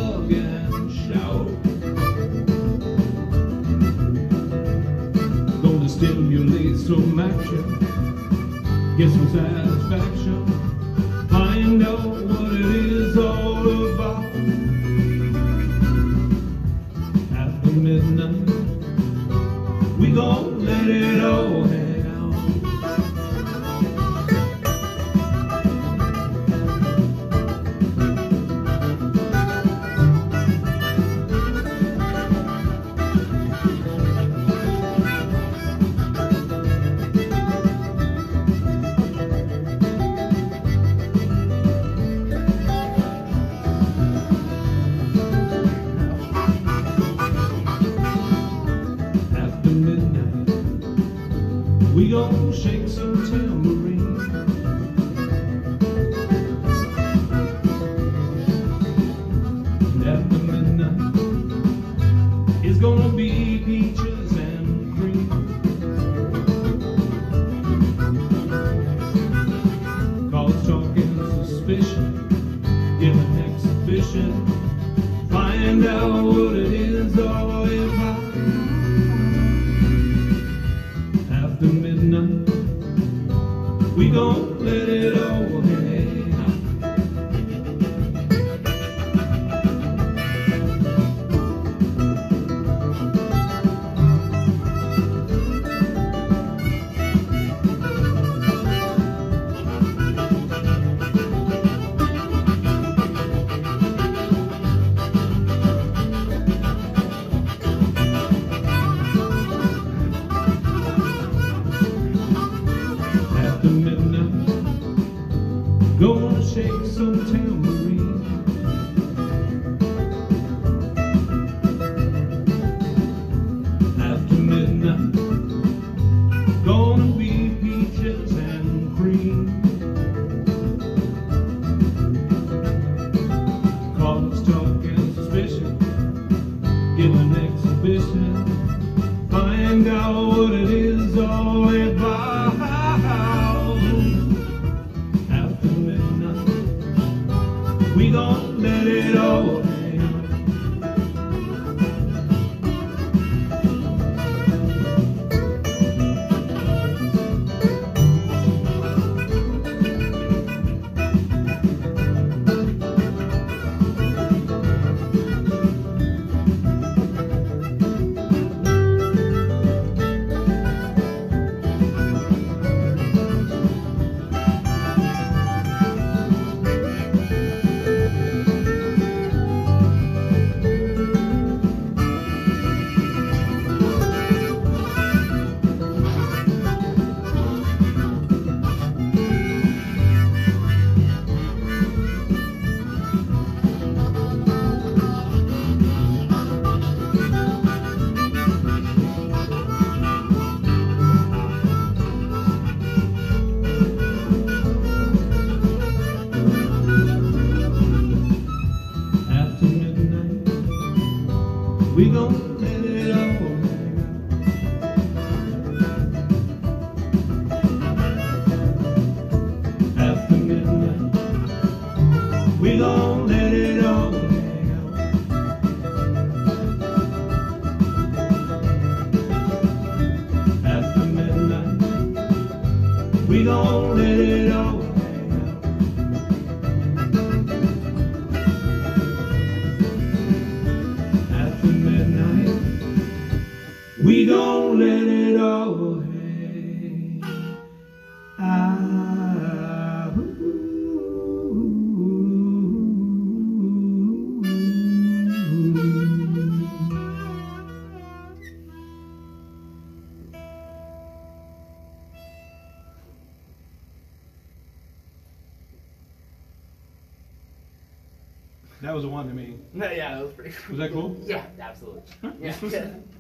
hug and shout. Gonna stimulate some action, get some satisfaction, find out what it is all about. After midnight, we gon' let it all hang out. We gon' shake some tambourine. And after midnight, it's gonna be peaches and cream. Cause talk and suspicion, give an exhibition, find out what it is all about. After midnight, we gon' let it all hang out. After midnight, gonna shake some tambourine. After midnight, gonna be peaches and cream. Cause talk and suspicion, give an exhibition, find out what it is all about. After midnight, we gon' let it all hang out. We gon' let it all hang out. After midnight, we gon' let it all hang out. After midnight, we gon' let it all hang out. We gon' let it all hang out. That was a one to me. Yeah, that was pretty cool. Was that cool? Yeah, absolutely. Yeah.